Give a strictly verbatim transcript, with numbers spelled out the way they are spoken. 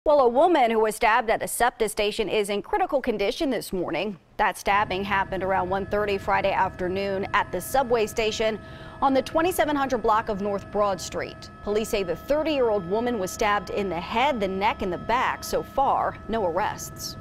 Well, a woman who was stabbed at a SEPTA station is in critical condition this morning. That stabbing happened around one thirty Friday afternoon at the subway station on the twenty-seven hundred block of North Broad Street. Police say the thirty-year-old woman was stabbed in the head, the neck, and the back. So far, no arrests.